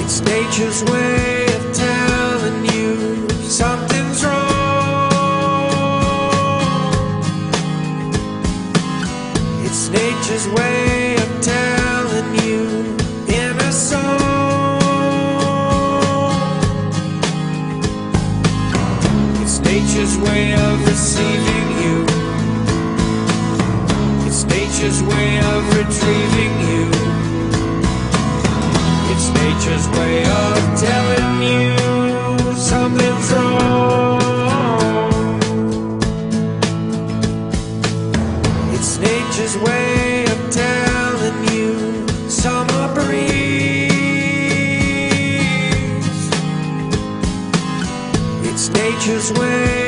It's nature's way of telling you something's wrong. It's nature's way of telling you in a song. It's nature's way of receiving you. It's nature's way of retrieving you. It's nature's way of telling you something's wrong. It's nature's way of telling you summer breeze. It's nature's way